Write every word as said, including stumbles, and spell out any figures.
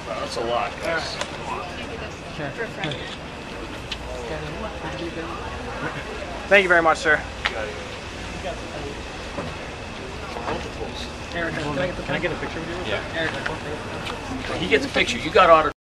Wow, that's a lot, guys. Sure. Thank you very much, sir. Multiples. Eric, can I get, the, Can I get a picture with you? Yeah. Eric, He gets a picture. You got auto.